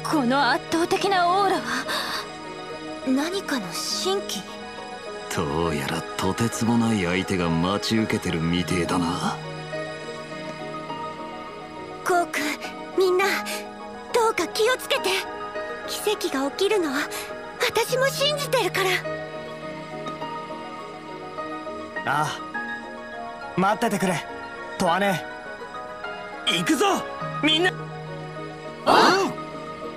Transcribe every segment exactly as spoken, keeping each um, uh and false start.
この圧倒的なオーラは何かの神器？ どうやらとてつもない相手が待ち受けてるみてえだな。 コウ君、みんなどうか気をつけて。奇跡が起きるのは私も信じてるから。 ああ、待っててくれトアネ。行くぞみんな。ああ、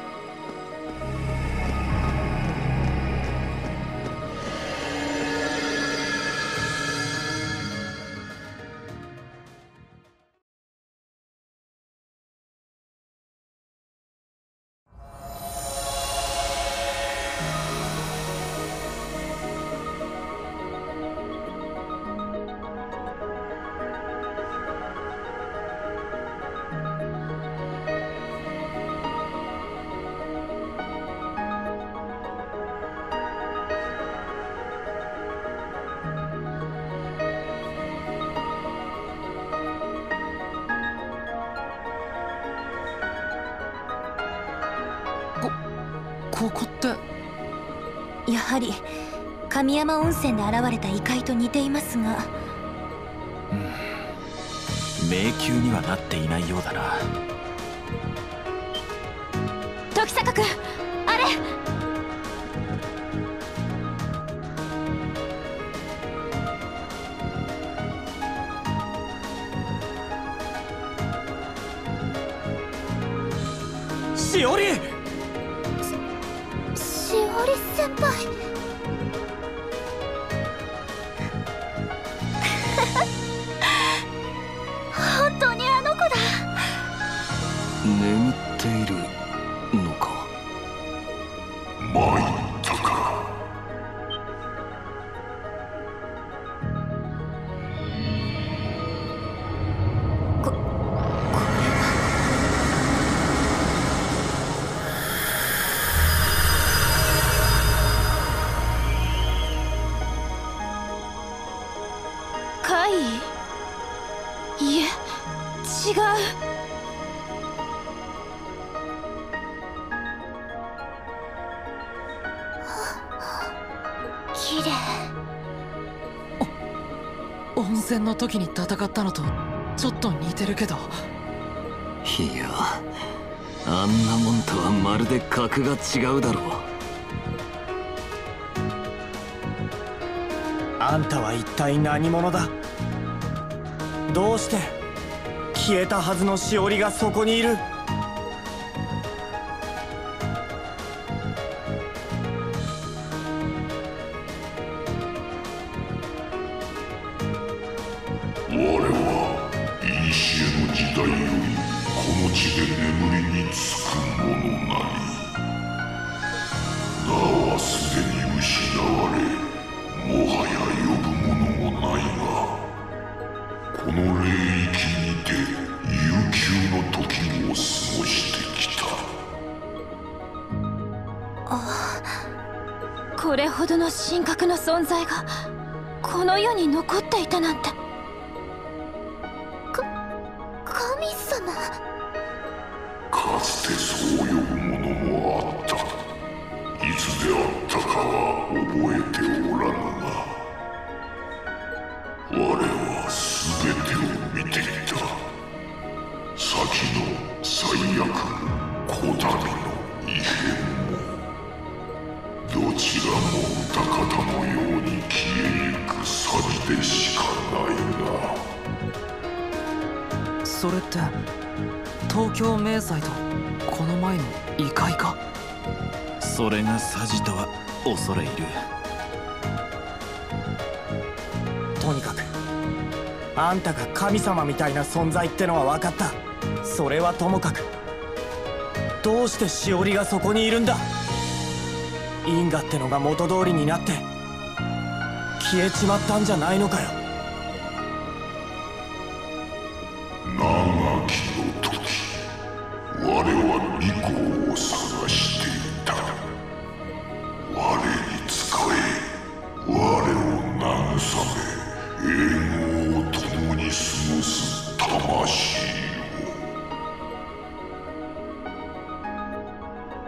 ここってやはり神山温泉で現れた異界と似ていますが、 うん、迷宮にはなっていないようだな。 時坂君、あれ。 しおり、 しおり先輩。本当にあの子だ。 眠っているのか。 参ったか。 ここれは怪異？いえ、違う。綺麗。 温泉の時に戦ったのとちょっと似てるけど。 いや、あんなもんとはまるで格が違うだろう。 あんたは一体何者だ。どうして消えたはずのしおりがそこにいる。 我は古の時代よりこの地で眠りにつく者なり。名はすでに失われ、もはや呼ぶ者もないが、この霊域にて悠久の時を過ごしてきた。 ああ、これほどの神格の存在がこの世に残っていたなんて。か神様。 かつてそう呼ぶものもあった。いつであったかは覚えておらぬが、我は全てを見ていた。先の最悪もこたびの異変も、どちらも歌方のように消えゆくさじでしかないな。 それって東京明細とこの前の異界か。 それがサジとは恐れ入る。 とにかくあんたが神様みたいな存在ってのは分かった。それはともかく、どうしてしおりがそこにいるんだ。因果ってのが元通りになって消えちまったんじゃないのかよ。 長きの時、我は巫女を探していた。我に仕え、我を慰め、永劫を共に過ごす魂を。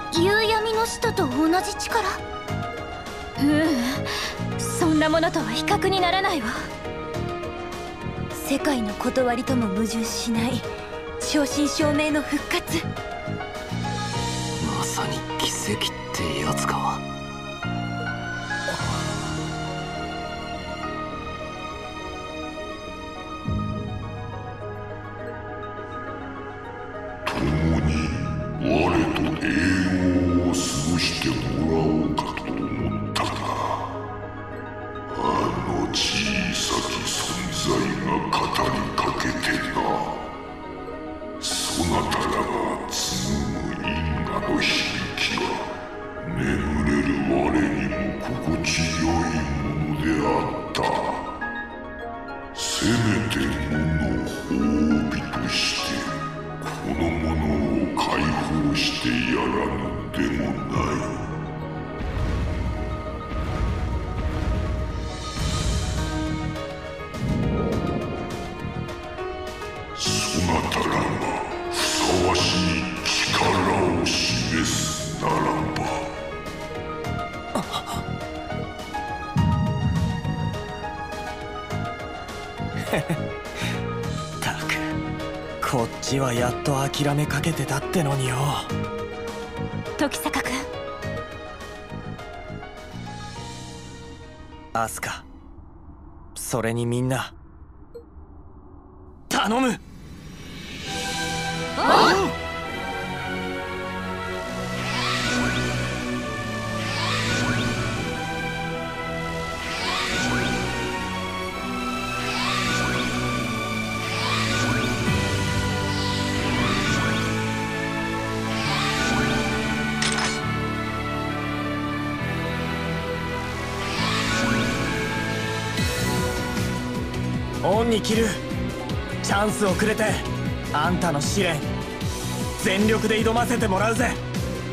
夕闇の使徒と同じ力？ううん、そんなものとは比較にならないわ。世界の断りとも矛盾しない正真正銘の復活。 まさに奇跡ってやつか。 共に我と永遠を過ごしてもらおうかと思ったが、あの小さき存在が肩にかけてな。そなたらが紡ぐ因果の響きは眠れる我にも心地よいものであった。せめて無の褒美としてこの者を解放してやらぬでもない。そなたらがふさわしい力を示すならば。 たく、こっちはやっと諦めかけてたってのによ。 時坂君、 アスカ、それにみんな頼む。恩に着る。チャンスをくれてあんたの試練全力で挑ませてもらうぜ。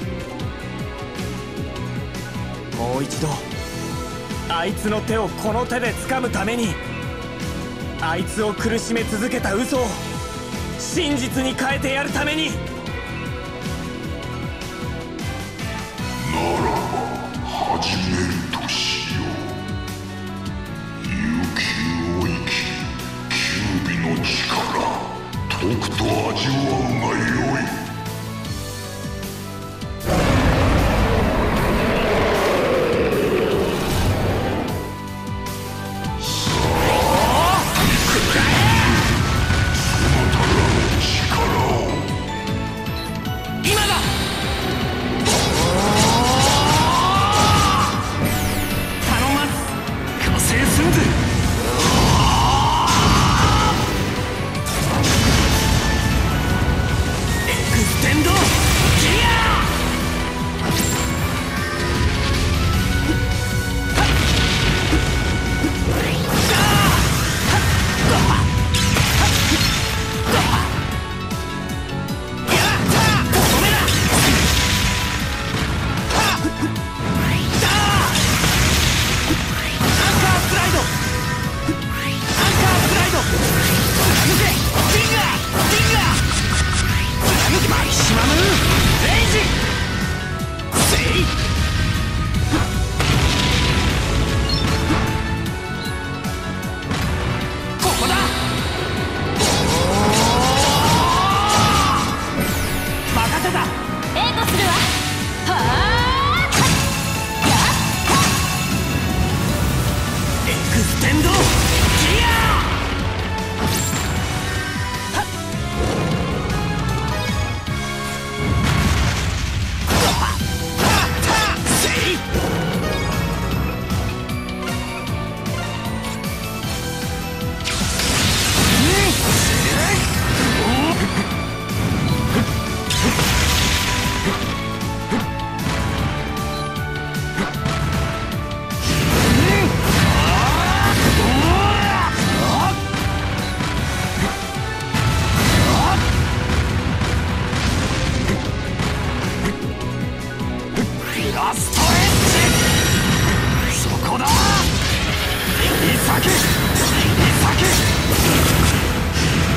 もう一度あいつの手をこの手で掴むために、あいつを苦しめ続けた嘘を真実に変えてやるために。 ならば始めるとしよう。悠久を生き九尾の力とくと味わうがよい。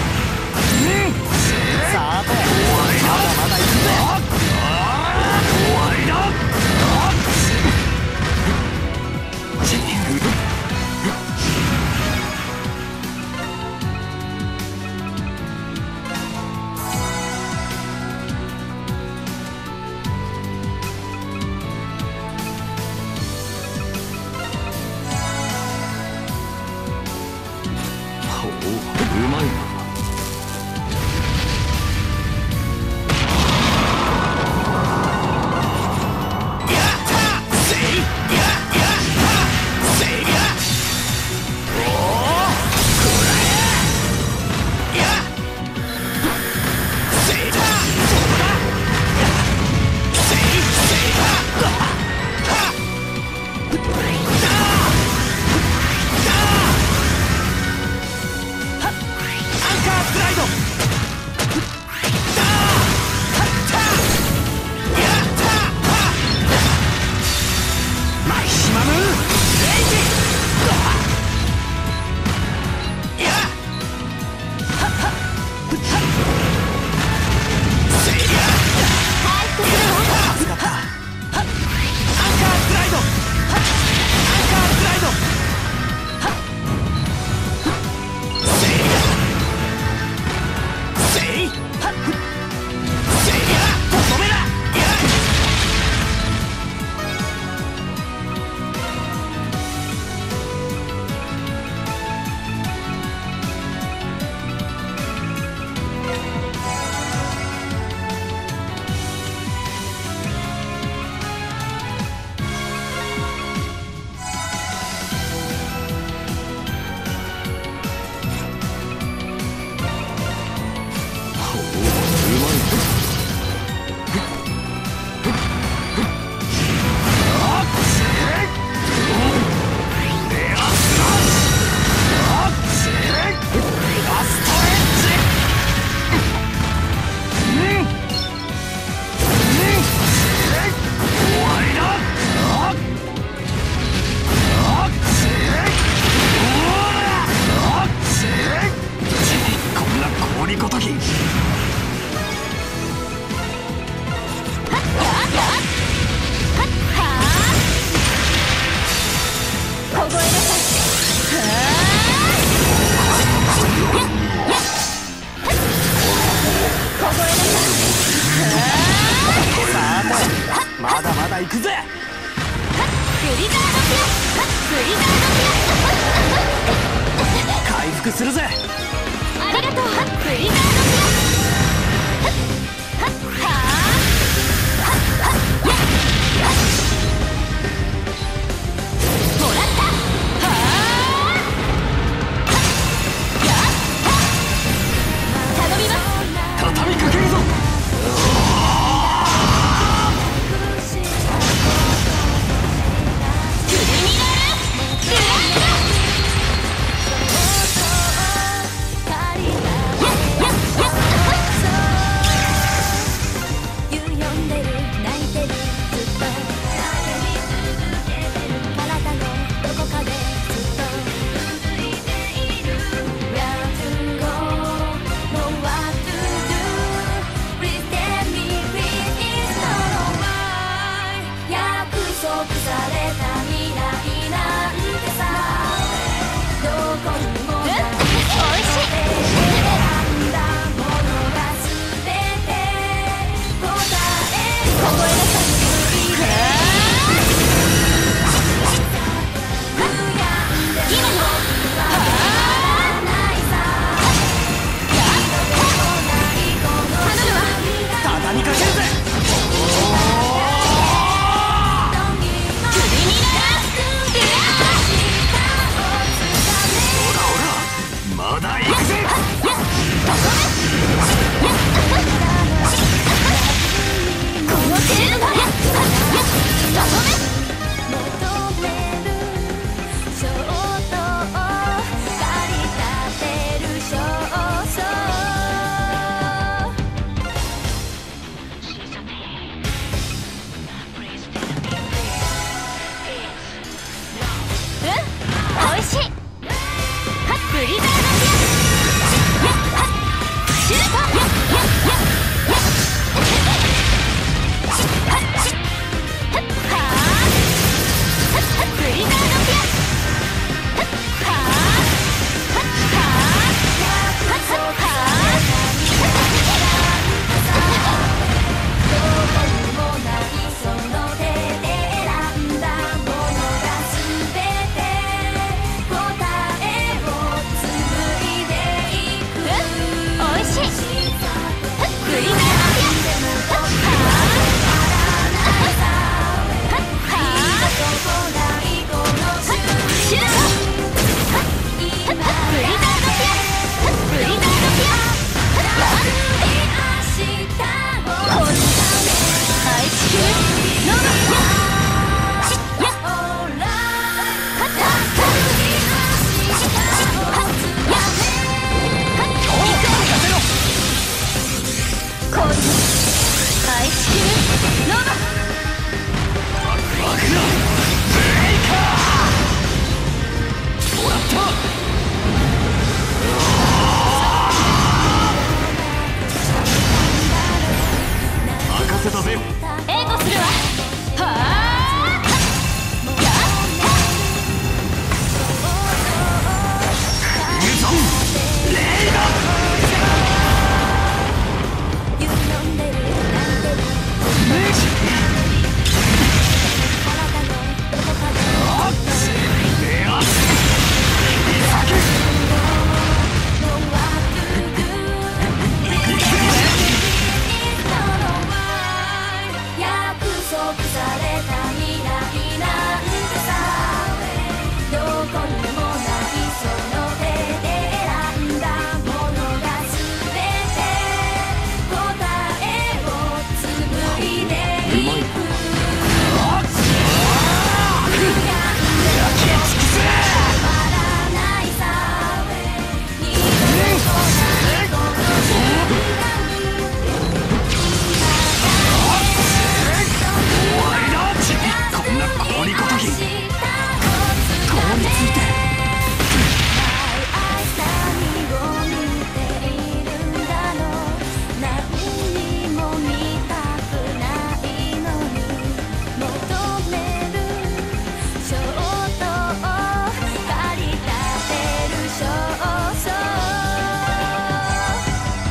さて、まだまだいくぜ。 だ行くぜ。 グリザードピアグリザードピア回復するぜ。 ありがとう。グリザードピアはっはあもらった。はあやった頼みます。 畳みかけるぞ。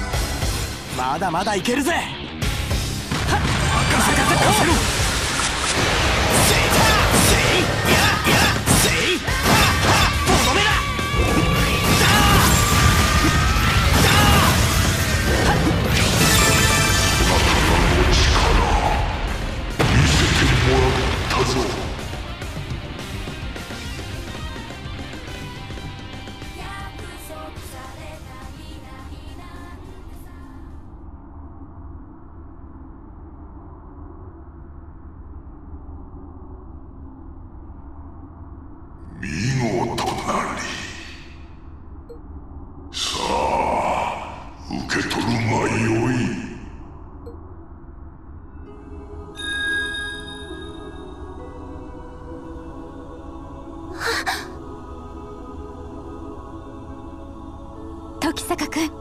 まだまだいけるぜ。 任せて押せろ。 見事なり。さあ受け取るがよい。 時坂君、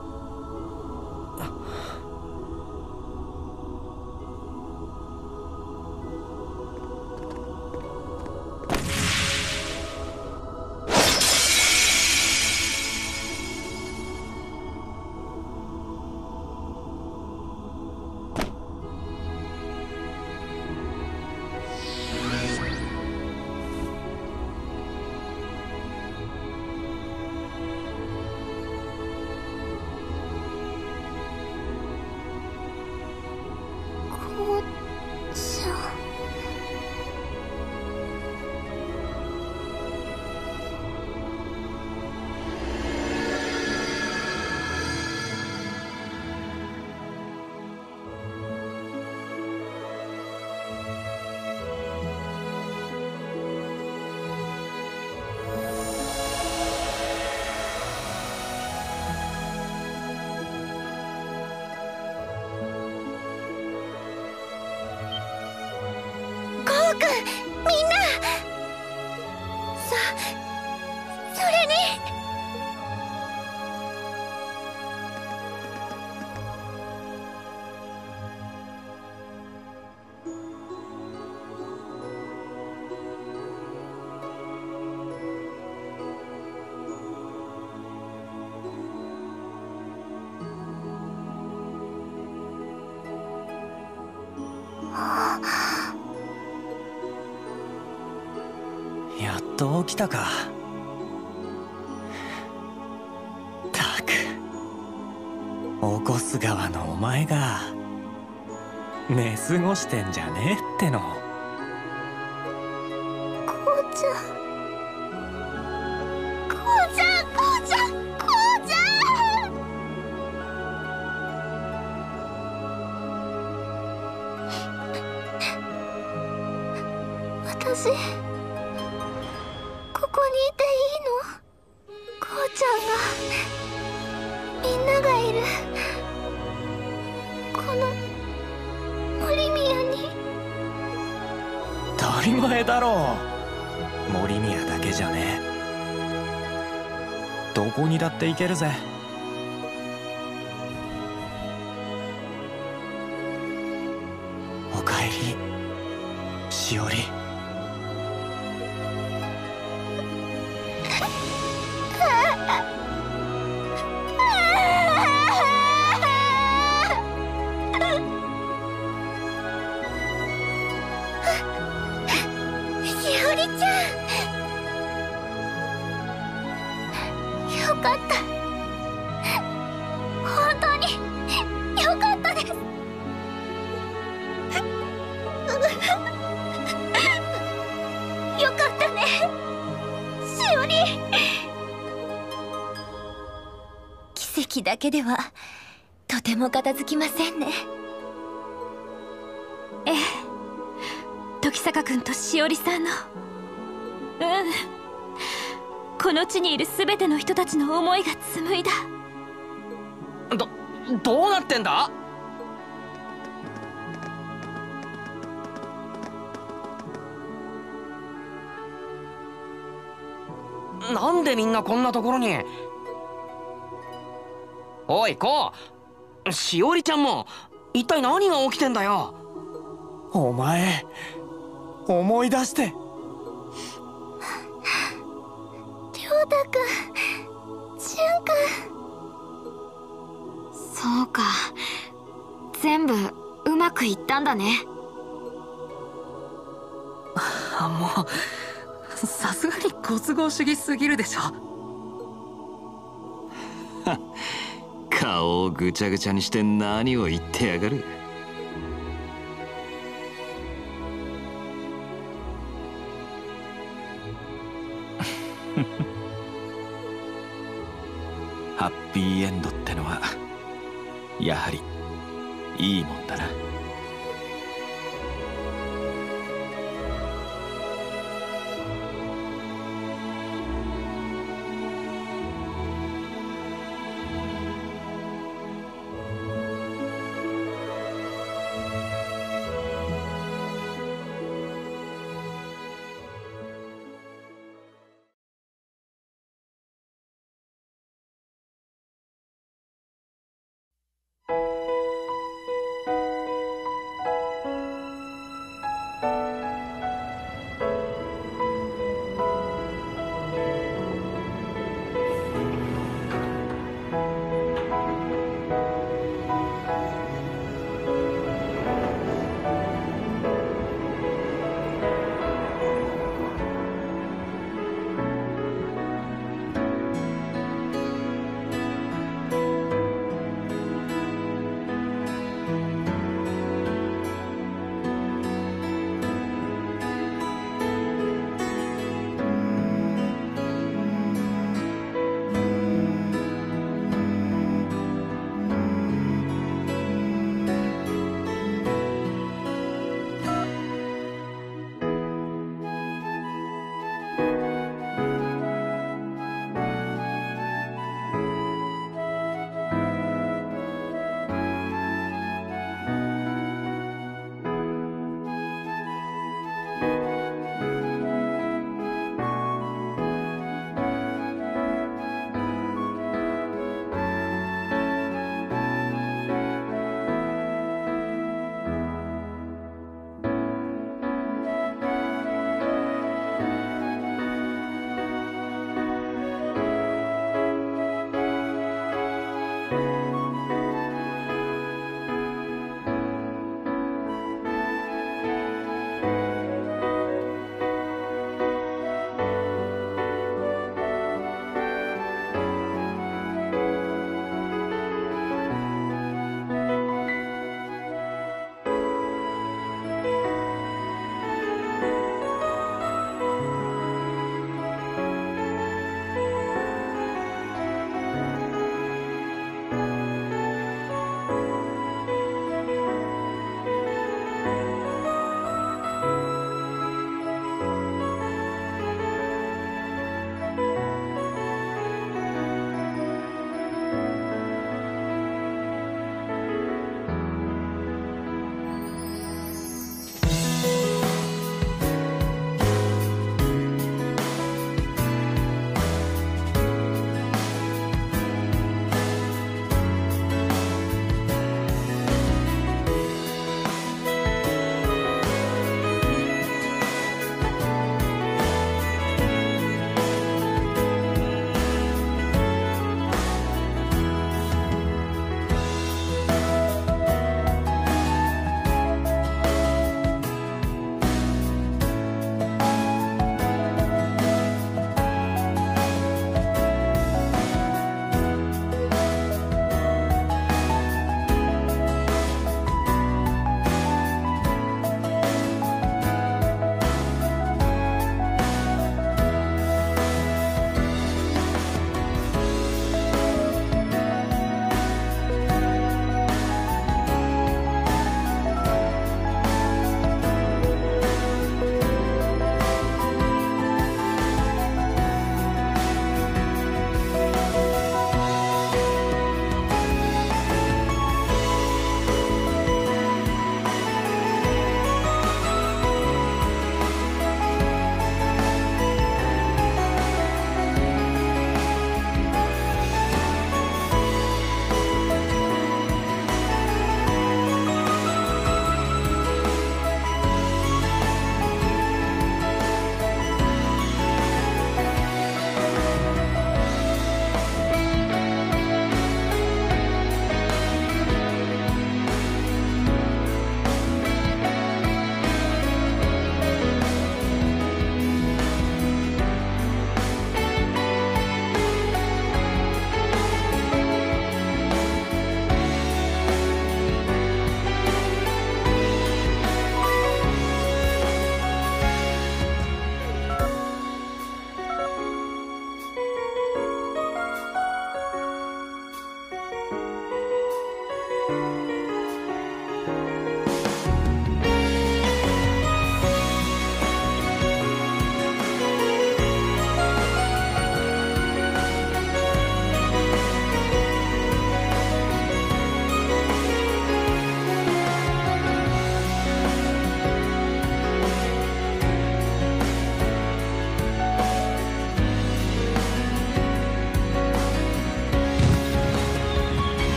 みんな、そそれにやっと起きたか。たく、起こす側のお前が寝過ごしてんじゃねえっての。 こうちゃん、こうちゃん、こうちゃん、こうちゃん。私ここにいていいの？こうちゃんが、みんながいるこの森宮に。 当たり前だろう。森宮だけじゃねえ。どこにだって行けるぜ。おかえり、しおり。 よかった。本当によかったです。よかったね、しおり。奇跡だけではとても片付きませんね。ええ、時坂君としおりさんの、うん、この地にいる全ての人たちの思いが紡いだ。 どどうなってんだ？なんでみんなこんなところに。おいこう、しおりちゃんも一体何が起きてんだよ。 お前思い出して。 亮太くん、純くん。そうか、全部うまくいったんだね。 あ、もうさすがにご都合主義すぎるでしょ。 顔をぐちゃぐちゃにして何を言ってやがる。 ハッピーエンドってのはやはりいいもんだな。